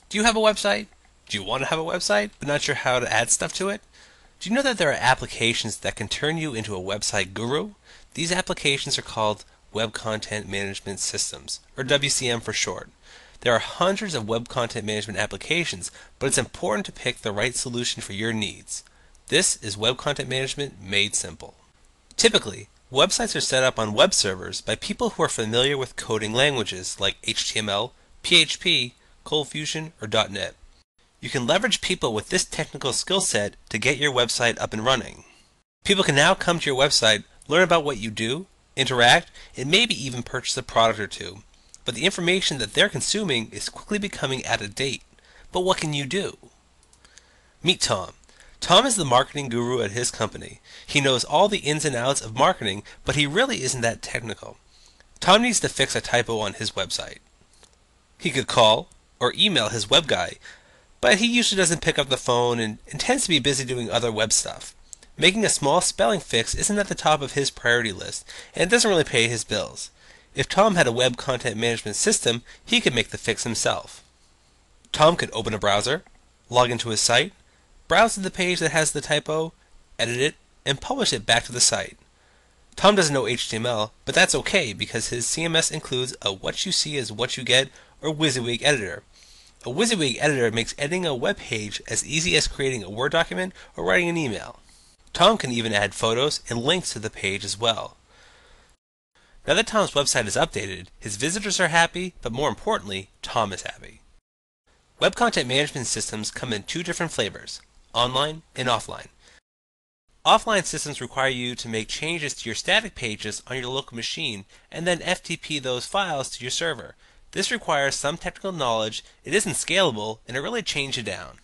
Do you have a website? Do you want to have a website, but not sure how to add stuff to it? Do you know that there are applications that can turn you into a website guru? These applications are called Web Content Management Systems, or WCM for short. There are hundreds of web content management applications, but it's important to pick the right solution for your needs. This is web content management made simple. Typically, websites are set up on web servers by people who are familiar with coding languages like HTML, PHP, ColdFusion, or .NET. You can leverage people with this technical skill set to get your website up and running. People can now come to your website, learn about what you do, interact, and maybe even purchase a product or two. But the information that they're consuming is quickly becoming out of date. But what can you do? Meet Tom. Tom is the marketing guru at his company. He knows all the ins and outs of marketing, but he really isn't that technical. Tom needs to fix a typo on his website. He could call or email his web guy, but he usually doesn't pick up the phone and tends to be busy doing other web stuff. Making a small spelling fix isn't at the top of his priority list, and it doesn't really pay his bills. If Tom had a web content management system, he could make the fix himself. Tom could open a browser, log into his site, browse to the page that has the typo, edit it, and publish it back to the site. Tom doesn't know HTML, but that's okay because his CMS includes a what you see is what you get or WYSIWYG editor. A WYSIWYG editor makes editing a web page as easy as creating a Word document or writing an email. Tom can even add photos and links to the page as well. Now that Tom's website is updated, his visitors are happy, but more importantly, Tom is happy. Web content management systems come in two different flavors, online and offline. Offline systems require you to make changes to your static pages on your local machine and then FTP those files to your server. This requires some technical knowledge, it isn't scalable, and it really chains you down.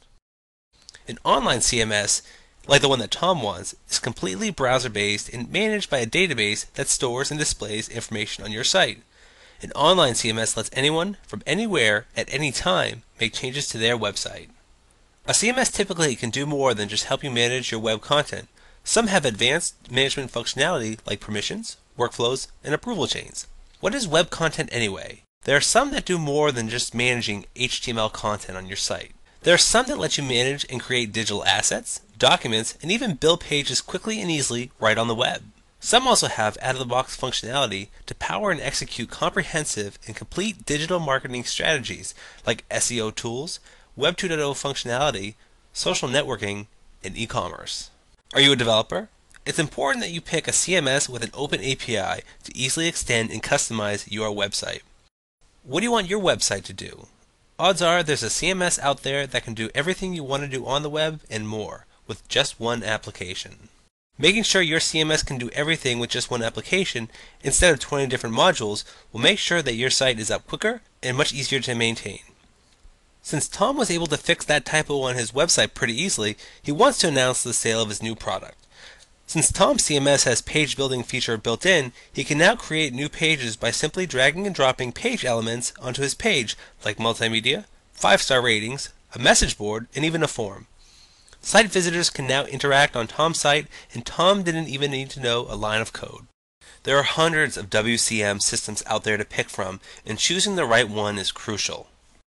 An online CMS, like the one that Tom wants, is completely browser-based and managed by a database that stores and displays information on your site. An online CMS lets anyone, from anywhere, at any time, make changes to their website. A CMS typically can do more than just help you manage your web content. Some have advanced management functionality like permissions, workflows, and approval chains. What is web content anyway? There are some that do more than just managing HTML content on your site. There are some that let you manage and create digital assets, documents, and even build pages quickly and easily right on the web. Some also have out-of-the-box functionality to power and execute comprehensive and complete digital marketing strategies like SEO tools, Web 2.0 functionality, social networking, and e-commerce. Are you a developer? It's important that you pick a CMS with an open API to easily extend and customize your website. What do you want your website to do? Odds are there's a CMS out there that can do everything you want to do on the web and more with just one application. Making sure your CMS can do everything with just one application instead of 20 different modules will make sure that your site is up quicker and much easier to maintain. Since Tom was able to fix that typo on his website pretty easily, he wants to announce the sale of his new product. Since Tom's CMS has page building feature built in, he can now create new pages by simply dragging and dropping page elements onto his page, like multimedia, 5-star ratings, a message board, and even a form. Site visitors can now interact on Tom's site, and Tom didn't even need to know a line of code. There are hundreds of WCM systems out there to pick from, and choosing the right one is crucial.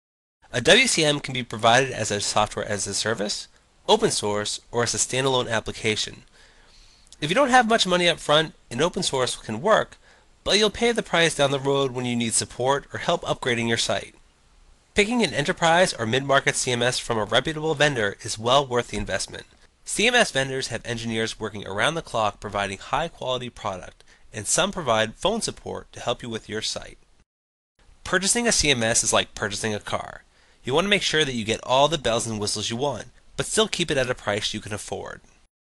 A WCM can be provided as a software as a service, open source, or as a standalone application. If you don't have much money up front, an open source can work, but you'll pay the price down the road when you need support or help upgrading your site. Picking an enterprise or mid-market CMS from a reputable vendor is well worth the investment. CMS vendors have engineers working around the clock providing high-quality product, and some provide phone support to help you with your site. Purchasing a CMS is like purchasing a car. You want to make sure that you get all the bells and whistles you want, but still keep it at a price you can afford.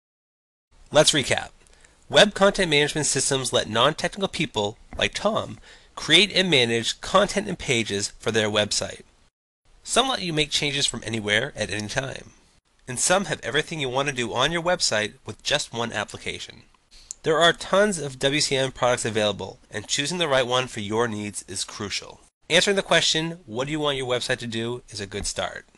Let's recap. Web content management systems let non-technical people, like Tom, create and manage content and pages for their website. Some let you make changes from anywhere at any time. And some have everything you want to do on your website with just one application. There are tons of WCM products available, and choosing the right one for your needs is crucial. Answering the question, what do you want your website to do, is a good start.